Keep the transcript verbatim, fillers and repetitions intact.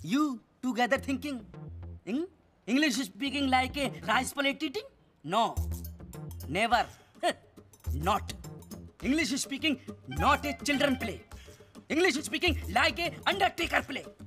You together thinking? Hmm? English speaking like a rice plate eating? No. Never. Not. English speaking not a children play. English speaking like a undertaker play.